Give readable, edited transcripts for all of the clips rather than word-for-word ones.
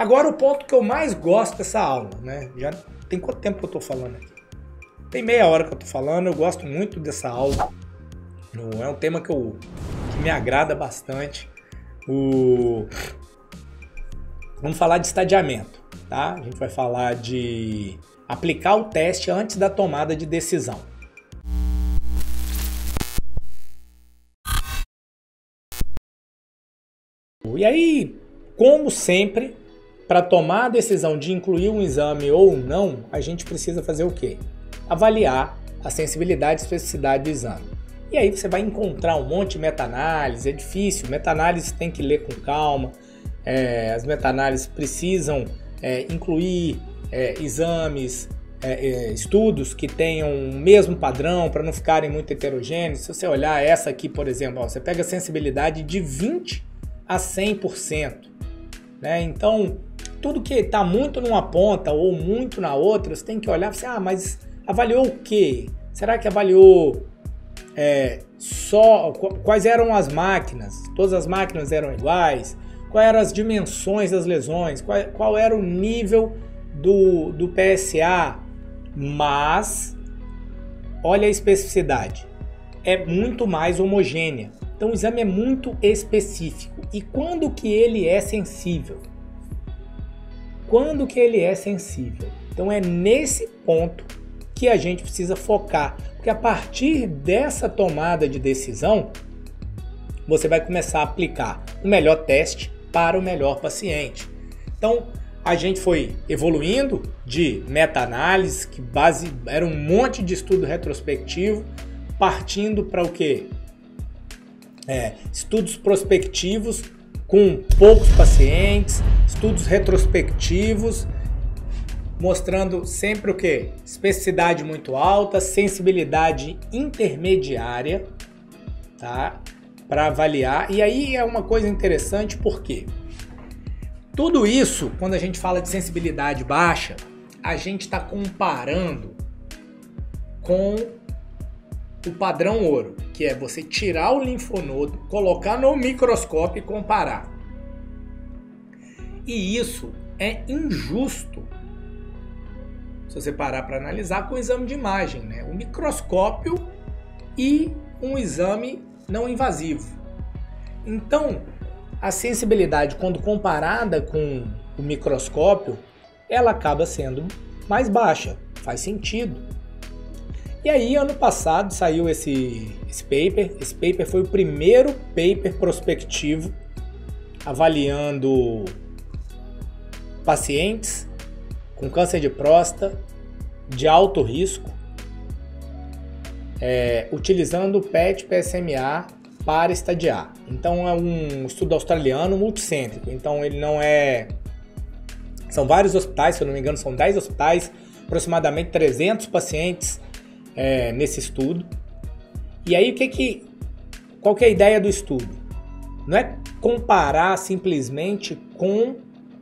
Agora o ponto que eu mais gosto dessa aula, né? Já tem quanto tempo que eu tô falando aqui? Tem meia hora que eu tô falando, eu gosto muito dessa aula. É um tema que me agrada bastante. Vamos falar de estadiamento, tá? A gente vai falar de aplicar o teste antes da tomada de decisão. E aí, como sempre, para tomar a decisão de incluir um exame ou não, a gente precisa fazer o quê? Avaliar a sensibilidade e especificidade do exame. E aí você vai encontrar um monte de meta-análise, é difícil, meta-análise tem que ler com calma, as meta-análises precisam incluir exames, estudos que tenham o mesmo padrão para não ficarem muito heterogêneos. Se você olhar essa aqui, por exemplo, ó, você pega a sensibilidade de 20% a 100%. Né? Então, tudo que está muito numa ponta ou muito na outra, você tem que olhar e falar, mas avaliou o quê? Será que avaliou só quais eram as máquinas? Todas as máquinas eram iguais? Quais eram as dimensões das lesões? Qual era o nível do PSA? Mas, olha a especificidade. É muito mais homogênea. Então o exame é muito específico. E quando que ele é sensível? Quando que ele é sensível? Então é nesse ponto que a gente precisa focar. Porque a partir dessa tomada de decisão, você vai começar a aplicar o melhor teste para o melhor paciente. Então a gente foi evoluindo de meta-análise, que era um monte de estudo retrospectivo, partindo para o quê? Estudos prospectivos com poucos pacientes, estudos retrospectivos, mostrando sempre o quê? Especificidade muito alta, sensibilidade intermediária, tá? Para avaliar. E aí é uma coisa interessante porque tudo isso, quando a gente fala de sensibilidade baixa, a gente está comparando com o padrão ouro, que é você tirar o linfonodo, colocar no microscópio e comparar. E isso é injusto se você parar para analisar com o exame de imagem, né? O microscópio e um exame não invasivo. Então, a sensibilidade, quando comparada com o microscópio, ela acaba sendo mais baixa. Faz sentido. E aí, ano passado, saiu esse paper. Esse paper foi o primeiro paper prospectivo avaliando pacientes com câncer de próstata de alto risco, utilizando o PET-PSMA para estadiar. Então é um estudo australiano multicêntrico. Então ele não é... São vários hospitais, se eu não me engano, são 10 hospitais, aproximadamente 300 pacientes nesse estudo. E aí qual que é a ideia do estudo? Não é comparar simplesmente com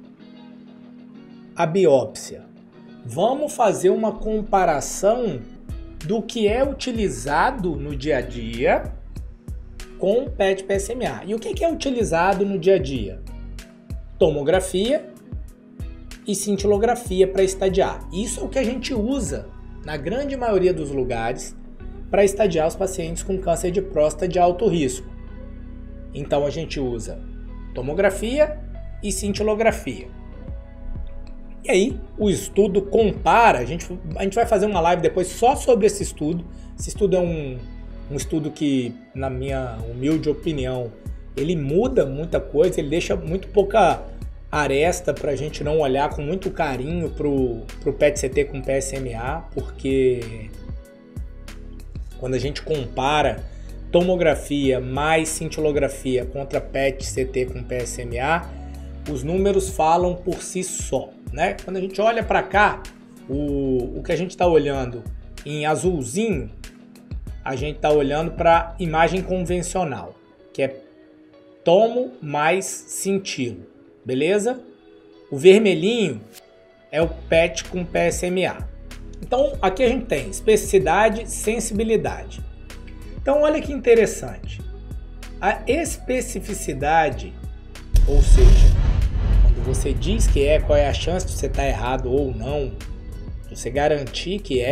a biópsia. Vamos fazer uma comparação do que é utilizado no dia a dia com o PET-PSMA. E o que é utilizado no dia a dia? Tomografia e cintilografia para estadiar. Isso é o que a gente usa na grande maioria dos lugares para estadiar os pacientes com câncer de próstata de alto risco. Então a gente usa tomografia e cintilografia. E aí o estudo compara, a gente vai fazer uma live depois só sobre esse estudo. Esse estudo é um estudo que, na minha humilde opinião, ele muda muita coisa, ele deixa muito pouca aresta para a gente não olhar com muito carinho pro PET-CT com PSMA, porque quando a gente compara tomografia mais cintilografia contra PET-CT com PSMA, os números falam por si só, né? Quando a gente olha para cá, o que a gente está olhando em azulzinho, a gente está olhando para imagem convencional, que é tomo mais cintilo, beleza? O vermelhinho é o PET com PSMA. Então aqui a gente tem especificidade, sensibilidade. Então olha que interessante. A especificidade, ou seja, quando você diz que é, qual é a chance de você estar errado ou não, você garantir que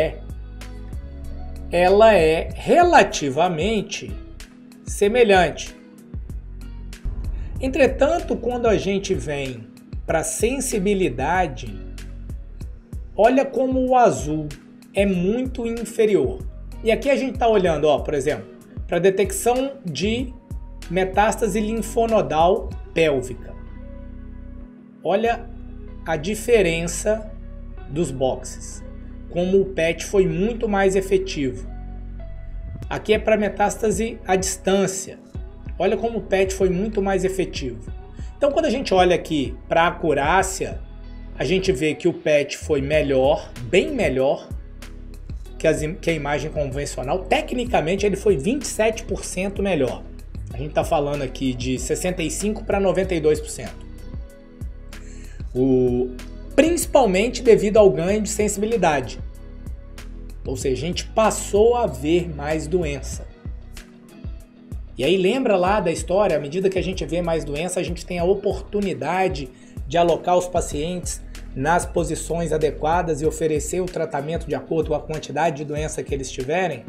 ela é relativamente semelhante. Entretanto, quando a gente vem para sensibilidade, olha como o azul é muito inferior. E aqui a gente está olhando, ó, por exemplo, para detecção de metástase linfonodal pélvica. Olha a diferença dos boxes, como o PET foi muito mais efetivo. Aqui é para metástase à distância. Olha como o PET foi muito mais efetivo. Então, quando a gente olha aqui para a acurácia, a gente vê que o PET foi melhor, bem melhor que a imagem convencional. Tecnicamente, ele foi 27% melhor. A gente está falando aqui de 65% para 92%. Principalmente devido ao ganho de sensibilidade. Ou seja, a gente passou a ver mais doença. E aí lembra lá da história, à medida que a gente vê mais doença, a gente tem a oportunidade de alocar os pacientes nas posições adequadas e oferecer o tratamento de acordo com a quantidade de doença que eles tiverem.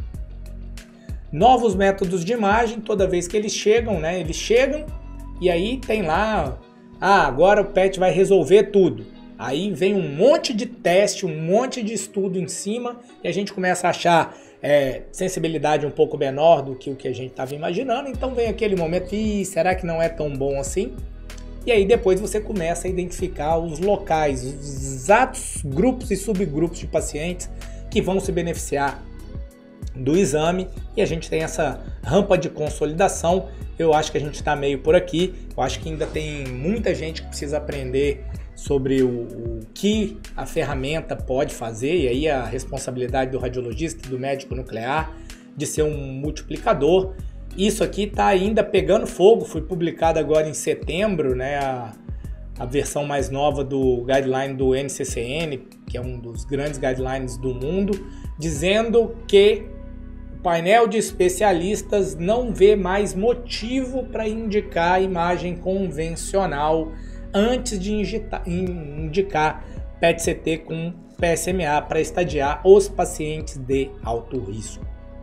Novos métodos de imagem, toda vez que eles chegam, né? Eles chegam e aí tem lá, agora o PET vai resolver tudo. Aí vem um monte de teste, um monte de estudo em cima e a gente começa a achar sensibilidade um pouco menor do que o que a gente estava imaginando. Então vem aquele momento, será que não é tão bom assim? E aí depois você começa a identificar os locais, os exatos grupos e subgrupos de pacientes que vão se beneficiar do exame e a gente tem essa rampa de consolidação. Eu acho que a gente está meio por aqui. Eu acho que ainda tem muita gente que precisa aprender sobre o que a ferramenta pode fazer, e aí a responsabilidade do radiologista e do médico nuclear de ser um multiplicador. Isso aqui está ainda pegando fogo, foi publicado agora em setembro, né, a versão mais nova do guideline do NCCN, que é um dos grandes guidelines do mundo, dizendo que o painel de especialistas não vê mais motivo para indicar a imagem convencional antes de indicar PET-CT com PSMA para estadiar os pacientes de alto risco.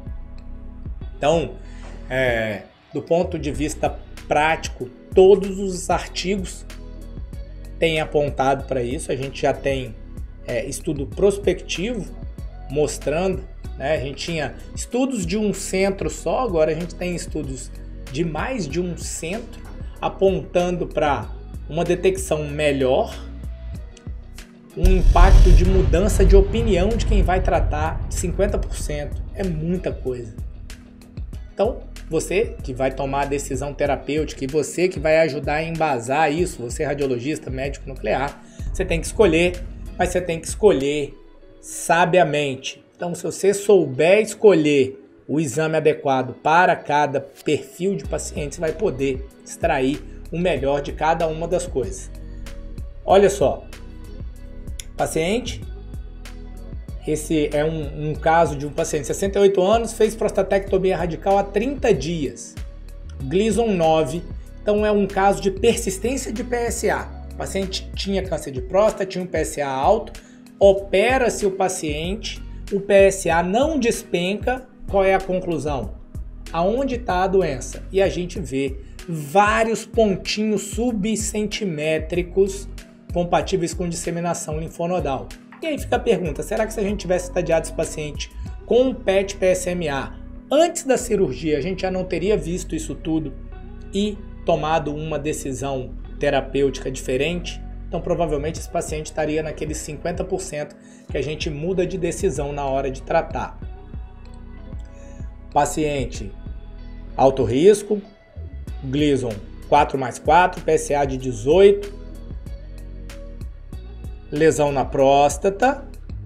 Então, do ponto de vista prático, todos os artigos têm apontado para isso. A gente já tem estudo prospectivo mostrando, né? A gente tinha estudos de um centro só, agora a gente tem estudos de mais de um centro apontando para uma detecção melhor, um impacto de mudança de opinião de quem vai tratar de 50%. É muita coisa. Então, você que vai tomar a decisão terapêutica e você que vai ajudar a embasar isso, você radiologista, médico nuclear, você tem que escolher, mas você tem que escolher sabiamente. Então, se você souber escolher o exame adequado para cada perfil de paciente, você vai poder extrair o melhor de cada uma das coisas. Olha só, paciente, esse é um caso de um paciente de 68 anos, fez prostatectomia radical há 30 dias, Gleason 9, então é um caso de persistência de PSA. O paciente tinha câncer de próstata, tinha um PSA alto, opera-se o paciente, o PSA não despenca, qual é a conclusão? Aonde está a doença? E a gente vê vários pontinhos subcentimétricos compatíveis com disseminação linfonodal. E aí fica a pergunta, será que se a gente tivesse estadiado esse paciente com PET PSMA antes da cirurgia, a gente já não teria visto isso tudo e tomado uma decisão terapêutica diferente? Então provavelmente esse paciente estaria naqueles 50% que a gente muda de decisão na hora de tratar. Paciente alto risco, Gleason 4+4, PSA de 18, lesão na próstata.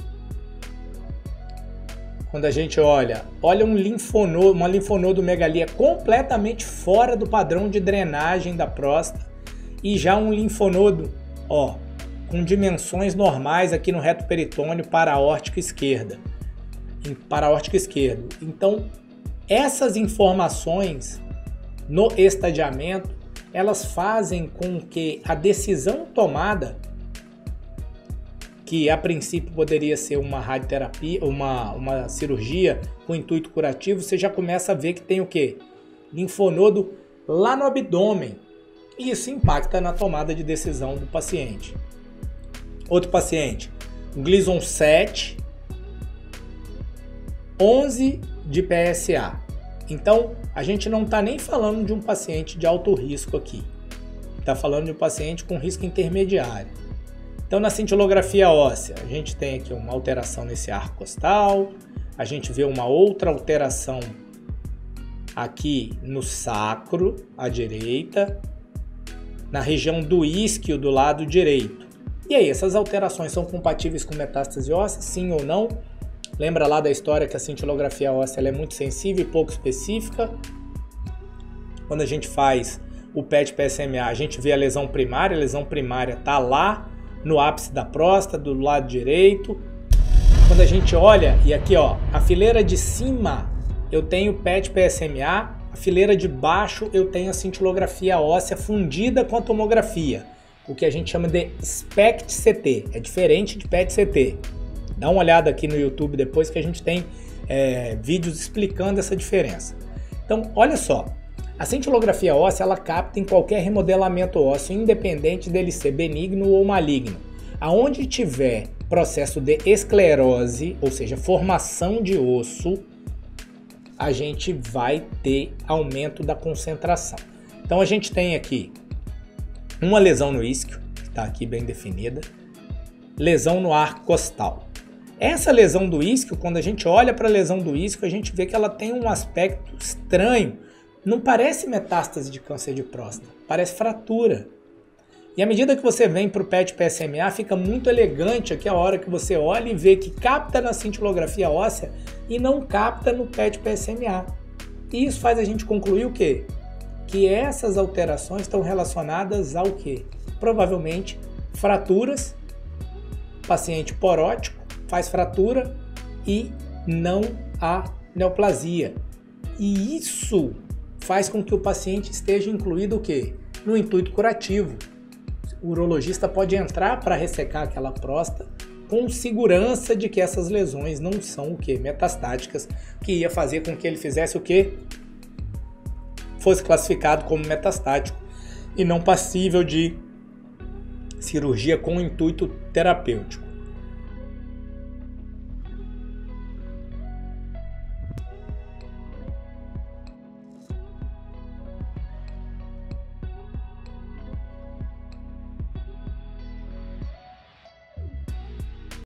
Quando a gente olha uma linfonodomegalia completamente fora do padrão de drenagem da próstata e já um linfonodo, com dimensões normais aqui no reto peritônio para-aórtico esquerdo. Então, essas informações no estadiamento elas fazem com que a decisão tomada, que a princípio poderia ser uma radioterapia, uma cirurgia com intuito curativo, você já começa a ver que tem o quê? Linfonodo lá no abdômen. E isso impacta na tomada de decisão do paciente. Outro paciente, um Gleason 7, 11 de PSA. Então, a gente não está nem falando de um paciente de alto risco aqui. Está falando de um paciente com risco intermediário. Então, na cintilografia óssea, a gente tem aqui uma alteração nesse arco costal, a gente vê uma outra alteração aqui no sacro, à direita, na região do isquio do lado direito. E aí, essas alterações são compatíveis com metástase óssea, sim ou não? Lembra lá da história que a cintilografia óssea ela é muito sensível e pouco específica? Quando a gente faz o PET-PSMA, a gente vê a lesão primária está lá no ápice da próstata, do lado direito. Quando a gente olha, e aqui ó, a fileira de cima eu tenho PET-PSMA, a fileira de baixo eu tenho a cintilografia óssea fundida com a tomografia, o que a gente chama de SPECT-CT, é diferente de PET-CT. Dá uma olhada aqui no YouTube depois que a gente tem vídeos explicando essa diferença. Então, olha só, a cintilografia óssea ela capta em qualquer remodelamento ósseo, independente dele ser benigno ou maligno. Aonde tiver processo de esclerose, ou seja, formação de osso, a gente vai ter aumento da concentração. Então, a gente tem aqui uma lesão no isquio, que está aqui bem definida, lesão no arco costal. Essa lesão do isquio, quando a gente olha para a lesão do isquio, a gente vê que ela tem um aspecto estranho. Não parece metástase de câncer de próstata, parece fratura. E à medida que você vem para o PET-PSMA, fica muito elegante aqui a hora que você olha e vê que capta na cintilografia óssea e não capta no PET-PSMA. E isso faz a gente concluir o quê? Que essas alterações estão relacionadas ao quê? Provavelmente fraturas, paciente porótico, faz fratura e não há neoplasia. E isso faz com que o paciente esteja incluído o quê? No intuito curativo. O urologista pode entrar para ressecar aquela próstata com segurança de que essas lesões não são o quê? Metastáticas, que ia fazer com que ele fizesse o quê? Fosse classificado como metastático e não passível de cirurgia com intuito terapêutico.